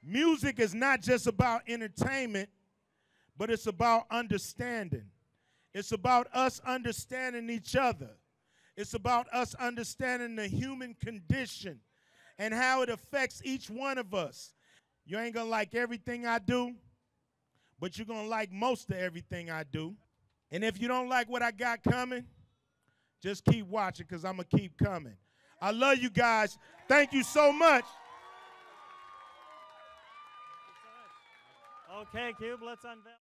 Music is not just about entertainment, but it's about understanding. It's about us understanding each other. It's about us understanding the human condition and how it affects each one of us. You ain't gonna like everything I do, but you're gonna like most of everything I do. And if you don't like what I got coming, just keep watching, because I'm gonna keep coming. I love you guys. Thank you so much. Okay, Cube, let's unveil.